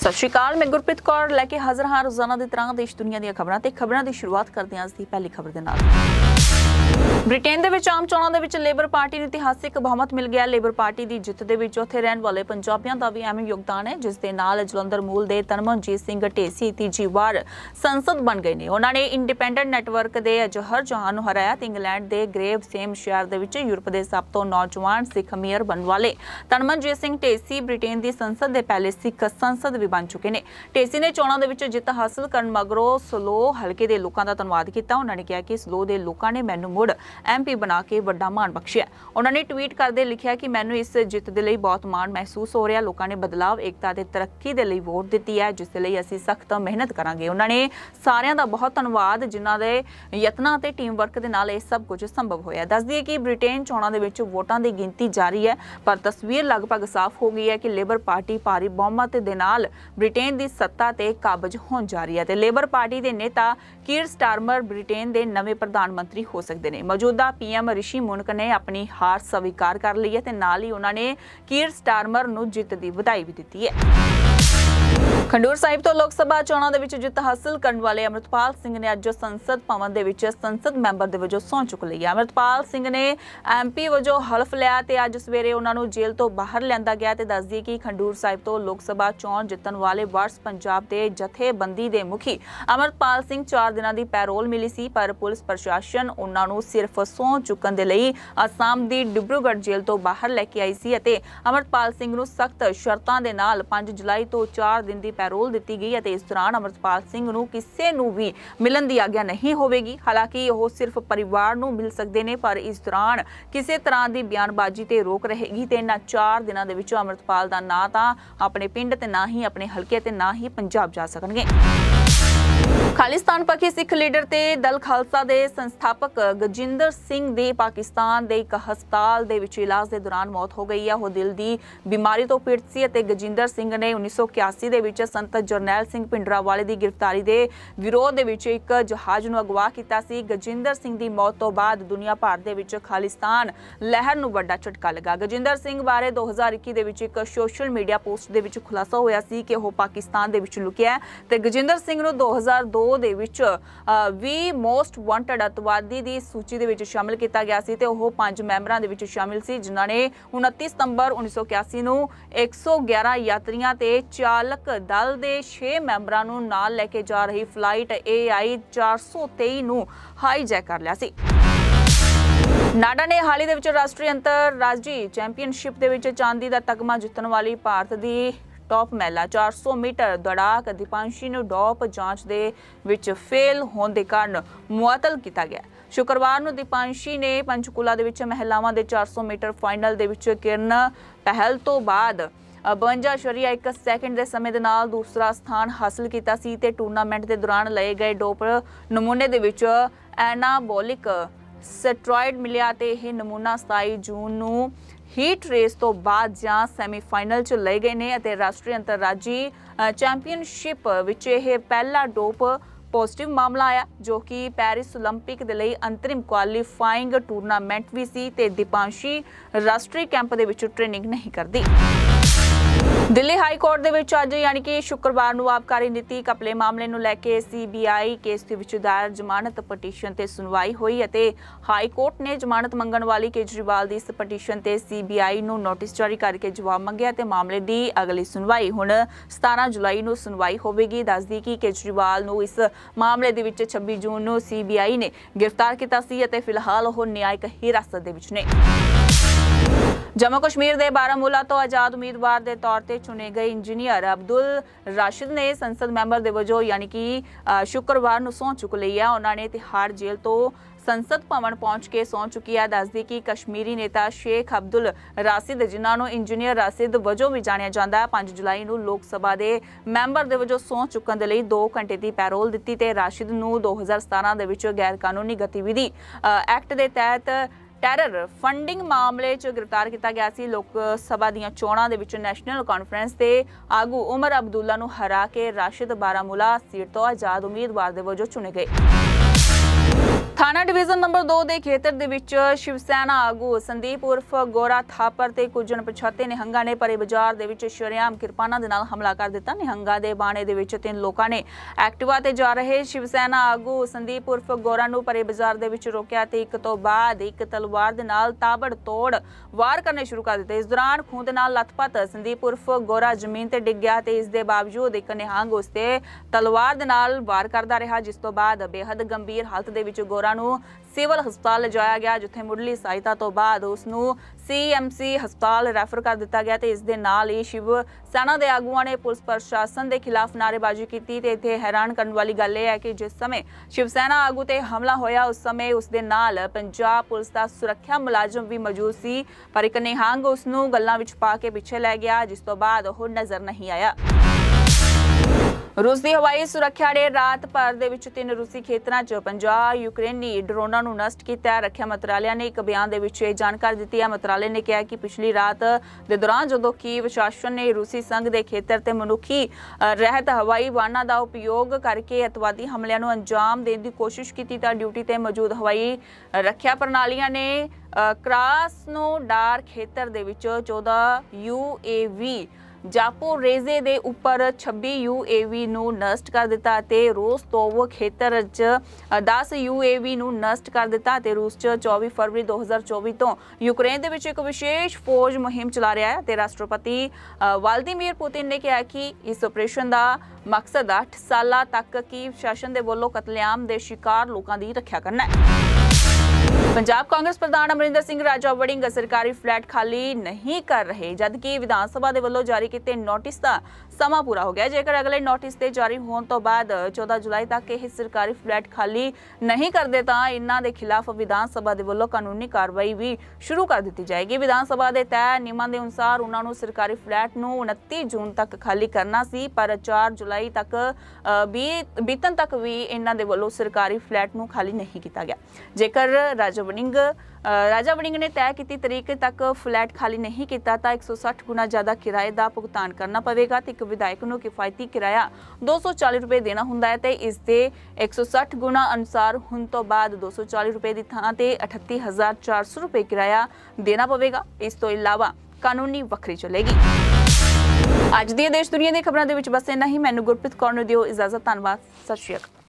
सत श्री अकाल, मैं गुरप्रीत कौर लैके हाजिर हाँ रोजाना की तरह देश दुनिया दी खबरों की शुरुआत करते हैं अज की पहली खबर दे नाल। ब्रिटेन दे विच आम चोणां दे विच लेबर पार्टी नूं इतिहासिक बहुमत मिल गया। लेबर पार्टी की जित दे विच उत्थे रहण वाले पंजाबियों का भी अहम योगदान है, जिस दे नाल जलंधर मूल दे तनमनजीत सिंह ढेसी तीजी वार संसद बन गए ने। उन्होंने इंडिपेंडेंट नैटवर्क के अजहर जहान नूं हराया ते इंग्लैंड के ग्रेव सेम शहर दे विच यूरोप के सब तो नौजवान सिख मेयर बनने वाले तनमनजीत सिंह ढेसी ब्रिटेन की संसद के पहले सिख संसद भी बन चुके हैं। ढेसी ने चोणां दे विच जित हासिल करन मगरों सलो हल्के के लोगों का धन्नवाद किया। उन्होंने कहा कि सलो के लोगों ने मैनू मुड़ MP बना के वड्डा मान बख्शिया। उन्होंने ट्वीट करते लिखा कि मैनू इस जित के लिए बहुत माण महसूस हो रहा। लोगों ने बदलाव, एकता ते तरक्की के लिए वोट दी है, जिस लिए असीं सख्त मेहनत करांगे। उन्होंने सारिਆਂ ਦਾ बहुत धन्नवाद जिन्हां दे यत्नां ते टीम वर्क दे नाल इह सब कुछ संभव होया। दस दईए कि ब्रिटेन चोणां दे विच वोटां दी गिनती जारी है, पर तस्वीर लगभग साफ हो गई है कि लेबर पार्टी भारी बहुमत दे नाल ब्रिटेन की सत्ता ते काबज होण जा रही है ते लेबर पार्टी के नेता कीर स्टारमर ब्रिटेन के नवे प्रधानमंत्री हो सकते हैं। मौजूदा PM ऋषि मुनक ने अपनी हार स्वीकार कर ली है ते नाल ही उन्होंने कीर स्टारमर नूं जित की बधाई भी दी है। खंडूर साहिब तो लोक सभा चोणां दे विच जित हासिल करने वाले अमृतपाल सिंह ने अज संसद भवन दे विच संसद मैंबर दे वजों सहुं चुक लई। अमृतपाल सिंह ने MP वजों हलफ लिया ते अज सवेरे उन्हां नूं जेल तो बाहर लिआंदा गया। ते दस दी कि खंडूर साहिब तो लोक सभा चोण जितण वाले वार्स पंजाब के जथेबंदी के मुखी अमृतपाल सिंह 4 दिनां दी पैरोल मिली सी, पर पुलिस प्रशासन उन्हां नूं सिर्फ सहुं चुकण दे लई असम दी डिब्रूगढ़ जेल तो बाहर लैके आई सी अते अमृतपाल सिंह नूं सख्त शर्तां दे नाल 5 जुलाई तो 4 दिन की पैरोल दी गई। इस दौरान अमृतपाल सिंह नूं किसी नूं भी मिलन की आग्या नहीं होगी। हालांकि वह सिर्फ परिवार नूं मिल सकते हैं, पर इस दौरान किसी तरह की बयानबाजी ते रोक रहेगी ते इन्हां 4 दिनों दे विच अमृतपाल का ना तां अपने पिंड ते ना ही अपने हलके ते ना ही पंजाब जा सकणगे। खालिस्तान पक्षी सिख लीडर ते दल खालसा के संस्थापक गजिंदर सिंह दी पाकिस्तान के एक हस्पताल दे विच इलाज के दौरान मौत हो गई है। वह दिल की बीमारी तो पीड़ित सी अते गजिंदर सिंह ने 1981 दे विच संत जरनैल सिंह भिंडरावाले की गिरफ्तारी के विरोध दे विच एक जहाज नूं अगवा किया सी। गजिंदर सिंह की मौत तो बाद दुनिया भर दे विच खालिस्तान लहर नूं वड्डा झटका लगा। गजिंदर सिंह बारे 2021 दे विच एक सोशल मीडिया पोस्ट दे विच खुलासा होया सी कि वह पाकिस्तान दे विच लुकिया है ते गजिंदर सिंह नूं 2002 दे विच 20 मोस्ट वांटेड अतवादी की सूची दे विच शामिल किया गया सी ते ओह 5 मैंबरां दे विच शामिल सी, जिन्हां ने 29 सितंबर 1981 नूं 111 यात्रियों ते चालक दल दे 6 मैंबरां नूं नाल लैके जा रही फ्लाइट AI 423 नूं हाईजैक कर लिया सी। नाडा ने हाल ही दे विच राष्ट्रीय अंतरराजी चैंपीयनशिप दे विच चांदी का तगमा जितण वाली भारत की टॉप महिला 400 मीटर दौड़ाक दीपांशी नूं डोप जांच दे विच फेल होने के कारण मुअत्तल किया गया। शुक्रवार नूं दीपांशी ने पंचकूला दे विच महिलावां दे 400 मीटर फाइनल दे विच किरण पहल तो बाद 52.1 सैकेंड के समय के नाल दूसरा स्थान हासिल किया सी ते टूर्नामेंट के दौरान लए गए डोप नमूने दे विच एनाबोलिक स्टेरॉयड मिलिया ते यह नमूना 27 जून नूं हीट रेस तो बाद जां सैमीफाइनल च लए गए ने अते राष्ट्रीय अंतरराजी चैंपीयनशिप विच यह पहला डोप पॉजिटिव मामला आया, जो कि पेरिस ओलंपिक के लिए अंतरिम क्वालीफाइंग टूर्नामेंट भी सी ते दीपांशी राष्ट्रीय कैंप दे विच ट्रेनिंग नहीं करती। दिल्ली हाई कोर्ट दे विच अज यानी कि शुक्रवार नूं आबकारी नीति घपले मामले नूं लैके CBI केस दे विच दायर जमानत पटीशन ते सुनवाई हुई अते हाई कोर्ट ने जमानत मंगण वाली केजरीवाल दी इस पटीशन ते CBI नूं नोटिस जारी करके जवाब मंगिया ते मामले दी अगली सुनवाई हुण 17 जुलाई नूं सुनवाई होवेगी। दस दी कि केजरीवाल नूं इस मामले दे विच 26 जून नूं CBI ने गिरफ्तार किया सी अते फिलहाल ओह न्यायिक हिरासत दे विच ने। जम्मू कश्मीर के बारामूला तो आजाद उम्मीदवार के तौर पर चुने गए इंजीनियर अब्दुल राशिद ने संसद मैंबर के वजों यानी कि शुक्रवार नूं सहुं चुक ली है। उन्होंने तिहाड़ जेल तो संसद भवन पहुंच के सहुं चुकी है। दस दी कि कश्मीरी नेता शेख अब्दुल राशिद, जिन्होंने इंजीनियर राशिद वजों भी जानिया जाता है, 5 जुलाई नूं लोक सभा के मैंबर के वजों सहुं चुकण दे लई 2 घंटे की पैरोल दी ते राशिद नूं 2017 दे विच गैर कानूनी गतिविधि एक्ट के तहत टैरर फंडिंग मामले च गिरफ्तार किया गया सी। लोक सभा दीआं चोणां दे विच नैशनल कॉन्फ्रेंस के आगू उमर अब्दुल्ला नूं हरा के राशिद बारामूला सीट तो आजाद उम्मीदवार दे वजों चुने गए। ਥਾਣਾ ਡਿਵੀਜ਼ਨ ਨੰਬਰ 2 ਦੇ ਖੇਤਰ ਦੇ ਵਿੱਚ ਸ਼ਿਵ ਸੈਨਾ ਆਗੂ ਸੰਦੀਪ ਉਰਫ ਗੋਰਾ ਥਾਪਰ ਤੇ ਕੁਝ ਅਣਪਛਾਤੇ ਨਿਹੰਗਾਂ ਨੇ ਪਰੇ ਬਾਜ਼ਾਰ ਦੇ ਵਿੱਚ ਸ਼ਰੇਆਮ ਕਿਰਪਾਨਾਂ ਦੇ ਨਾਲ ਹਮਲਾ ਕਰ ਦਿੱਤਾ। ਨਿਹੰਗਾਂ ਦੇ ਬਾਣੇ ਦੇ ਵਿੱਚ 3 ਲੋਕਾਂ ਨੇ ਐਕਟਿਵਾ ਤੇ ਜਾ ਰਹੇ ਸ਼ਿਵ ਸੈਨਾ ਆਗੂ ਸੰਦੀਪ ਉਰਫ ਗੋਰਾ ਨੂੰ ਪਰੇ ਬਾਜ਼ਾਰ ਦੇ ਵਿੱਚ ਰੋਕਿਆ ਤੇ ਇੱਕ ਤੋਂ ਬਾਅਦ ਇੱਕ ਤਲਵਾਰ ਦੇ ਨਾਲ ਤਾਬੜਤੋੜ ਵਾਰ ਕਰਨੇ ਸ਼ੁਰੂ ਕਰ ਦਿੱਤੇ। ਇਸ ਦੌਰਾਨ ਖੂਨ ਦੇ ਨਾਲ ਲੱਥਪੱਥ ਸੰਦੀਪ ਉਰਫ ਗੋਰਾ ਜ਼ਮੀਨ ਤੇ ਡਿੱਗ ਗਿਆ ਤੇ ਇਸ ਦੇ ਬਾਵਜੂਦ ਇੱਕ ਨਿਹੰਗ ਉਸ ਤੇ ਤਲਵਾਰ ਦੇ ਨਾਲ ਵਾਰ ਕਰਦਾ ਰਿਹਾ, ਜਿਸ ਤੋਂ ਬਾਅਦ ਬੇहद ਗੰਭੀਰ ਹਾਲਤ ਦੇ ਵਿੱਚ ਗੋਰਾ ਨੂੰ ਸਿਵਲ ਹਸਪਤਾਲ ਲਿਜਾਇਆ ਗਿਆ, ਜਿੱਥੇ ਮੁੱਢਲੀ ਸਹਾਇਤਾ ਤੋਂ ਬਾਅਦ ਉਸ ਨੂੰ ਸੀਐਮਸੀ ਹਸਪਤਾਲ ਰੈਫਰ ਕਰ ਦਿੱਤਾ ਗਿਆ। ਤੇ ਇਸ ਦੇ ਨਾਲ ਹੀ ਸ਼ਿਵ ਸੈਨਾ ਦੇ ਆਗੂਆਂ ਨੇ ਪੁਲਿਸ ਪ੍ਰਸ਼ਾਸਨ ਦੇ ਖਿਲਾਫ ਨਾਅਰੇਬਾਜ਼ੀ ਕੀਤੀ ਤੇ ਇੱਥੇ ਹੈਰਾਨ ਕਰਨ ਵਾਲੀ ਗੱਲ ਇਹ ਹੈ ਕਿ ਜਿਸ ਸਮੇਂ ਸ਼ਿਵ ਸੈਨਾ ਆਗੂ ਤੇ ਹਮਲਾ ਹੋਇਆ ਉਸ ਸਮੇਂ ਉਸ ਦੇ ਨਾਲ ਪੰਜਾਬ ਪੁਲਿਸ ਦਾ ਸੁਰੱਖਿਆ ਮੁਲਾਜ਼ਮ ਵੀ ਮੌਜੂਦ ਸੀ, ਪਰ ਇੱਕ ਨਿਹੰਗ ਉਸ ਨੂੰ ਗੱਲਾਂ ਵਿੱਚ ਪਾ ਕੇ ਪਿੱਛੇ ਲੈ ਗਿਆ, ਜਿਸ ਤੋਂ ਬਾਅਦ ਉਹ ਨਜ਼ਰ ਨਹੀਂ ਆਇਆ। ਰੂਸ ਦੀ ਹਵਾਈ ਸੁਰੱਖਿਆ ਨੇ ਰਾਤ ਭਰ ਦੇ ਵਿੱਚ 3 ਰੂਸੀ ਖੇਤਰਾਂ 'ਚ 50 ਯੂਕਰੇਨੀ ਡਰੋਨਾਂ ਨੂੰ ਨਸ਼ਟ ਕੀਤਾ। ਰੱਖਿਆ ਮੰਤਰਾਲਿਆ ਨੇ ਇੱਕ ਬਿਆਨ ਦੇ ਵਿੱਚ ਇਹ ਜਾਣਕਾਰੀ ਦਿੱਤੀ ਹੈ। ਮੰਤਰਾਲੇ ਨੇ ਕਿਹਾ ਕਿ ਪਿਛਲੀ ਰਾਤ ਦੇ ਦੌਰਾਨ ਜਦੋਂ ਕੀਵ ਸ਼ਾਸਨ ਨੇ ਰੂਸੀ ਸੰਘ ਦੇ ਖੇਤਰ ਤੇ ਮਨੁੱਖੀ ਰਹਿਤ ਹਵਾਈ ਵਾਹਨਾਂ ਦਾ ਉਪਯੋਗ ਕਰਕੇ ਅਤਵਾਦੀ ਹਮਲਿਆਂ ਨੂੰ ਅੰਜਾਮ ਦੇਣ ਦੀ ਕੋਸ਼ਿਸ਼ ਕੀਤੀ ਤਾਂ ਡਿਊਟੀ ਤੇ ਮੌਜੂਦ ਹਵਾਈ ਰੱਖਿਆ ਪ੍ਰਣਾਲੀਆਂ ਨੇ ਕ੍ਰਾਸਨੋਡਾਰ ਖੇਤਰ ਦੇ ਵਿੱਚ 14 ਯੂਏਵੀ ਜਾਪੋਰੇਜ਼ੇ ਦੇ ਉੱਪਰ 26 ਯੂਏਵੀ ਨੂੰ ਨਸ਼ਟ ਕਰ ਦਿੱਤਾ ਤੇ ਰੋਸਤੋਵ ਖੇਤਰ 'ਚ 10 ਯੂਏਵੀ ਨੂੰ ਨਸ਼ਟ ਕਰ ਦਿੱਤਾ ਤੇ ਰੂਸ 'ਚ 24 ਫਰਵਰੀ 2024 ਤੋਂ ਯੂਕਰੇਨ ਦੇ ਵਿੱਚ ਇੱਕ ਵਿਸ਼ੇਸ਼ ਫੌਜ ਮੁਹਿੰਮ ਚਲਾ ਰਿਹਾ ਹੈ ਤੇ ਰਾਸ਼ਟਰਪਤੀ ਵਲਾਦੀਮੀਰ ਪੁਤਿਨ ਨੇ ਕਿਹਾ ਕਿ ਇਸ ਆਪਰੇਸ਼ਨ ਦਾ ਮਕਸਦ 8 ਸਾਲਾਂ ਤੱਕ ਕੀਵ ਸ਼ਾਸਨ ਦੇ ਵੱਲੋਂ ਕਤਲੇਆਮ ਦੇ ਸ਼ਿਕਾਰ ਲੋਕਾਂ ਦੀ ਰੱਖਿਆ ਕਰਨਾ ਹੈ। ਪੰਜਾਬ ਕਾਂਗਰਸ ਪ੍ਰਧਾਨ ਅਮਰਿੰਦਰ ਸਿੰਘ ਰਾਜਾ ਵੜਿੰਗ ਸਰਕਾਰੀ ਫਲੈਟ ਖਾਲੀ ਨਹੀਂ ਕਰ ਰਹੇ, ਜਦਕਿ ਵਿਧਾਨ ਸਭਾ ਦੇ ਵੱਲੋਂ ਜਾਰੀ ਕੀਤੇ ਨੋਟਿਸ ਦਾ ਸਮਾਂ ਪੂਰਾ ਹੋ ਗਿਆ। ਜੇਕਰ ਅਗਲੇ ਨੋਟਿਸ ਦੇ ਜਾਰੀ ਹੋਣ ਤੋਂ ਬਾਅਦ 14 ਜੁਲਾਈ ਤੱਕ ਇਹ ਸਰਕਾਰੀ ਫਲੈਟ ਖਾਲੀ ਨਹੀਂ ਕਰਦੇ ਤਾਂ ਇਹਨਾਂ ਦੇ ਖਿਲਾਫ ਵਿਧਾਨ ਸਭਾ ਦੇ ਵੱਲੋਂ ਕਾਨੂੰਨੀ ਕਾਰਵਾਈ ਵੀ ਸ਼ੁਰੂ ਕਰ ਦਿੱਤੀ ਜਾਏਗੀ। ਵਿਧਾਨ ਸਭਾ ਦੇ ਤੈਅ ਨਿਯਮਾਂ ਦੇ ਅਨੁਸਾਰ ਉਹਨਾਂ ਨੂੰ ਸਰਕਾਰੀ ਫਲੈਟ ਨੂੰ 29 ਜੂਨ ਤੱਕ ਖਾਲੀ ਕਰਨਾ ਸੀ, ਪਰ 4 ਜੁਲਾਈ ਤੱਕ ਬੀਤਣ ਤੱਕ ਵੀ ਇਹਨਾਂ ਦੇ ਵੱਲੋਂ ਸਰਕਾਰੀ ਫਲੈਟ ਨੂੰ ਖਾਲੀ ਨਹੀਂ ਕੀਤਾ ਗਿਆ। ਜੇਕਰ ਰਾਜਾ ਵੜਿੰਗ ਨੇ ਤੈਅ ਕੀਤੀ ਤਰੀਕ ਤੱਕ ਫਲੈਟ ਖਾਲੀ ਨਹੀਂ ਕੀਤਾ ਤਾਂ 160 ਗੁਣਾ ਜ਼ਿਆਦਾ ਕਿਰਾਏ ਦਾ ਭੁਗਤਾਨ ਕਰਨਾ ਪਵੇਗਾ ਤੇ ਇੱਕ ਵਿਧਾਇਕ ਨੂੰ ਕਿਫਾਇਤੀ ਕਿਰਾਇਆ 240 ਰੁਪਏ ਦੇਣਾ ਹੁੰਦਾ ਹੈ ਤੇ ਇਸ ਦੇ 160 ਗੁਣਾ ਅਨੁਸਾਰ ਹੁਣ ਤੋਂ ਬਾਅਦ 240 ਰੁਪਏ ਦੀ ਥਾਂ ਤੇ 38400 ਰੁਪਏ ਕਿਰਾਇਆ ਦੇਣਾ ਪਵੇਗਾ। ਇਸ ਤੋਂ ਇਲਾਵਾ ਕਾਨੂੰਨੀ ਵੱਖਰੀ ਚਲੇਗੀ। ਅੱਜ ਦੀ ਦੇਸ਼ ਦੁਨੀਆ ਦੀਆਂ ਖਬਰਾਂ ਦੇ ਵਿੱਚ ਬਸ ਇੰਨਾ ਹੀ। ਮੈਨੂੰ ਗੁਰਪ੍ਰੀਤ ਕੌਰ ਨੂੰ ਦਿਓ ਇਜਾਜ਼ਤ। ਧੰਨਵਾਦ। ਸਤਿ ਸ਼੍ਰੀ ਅਕਾਲ।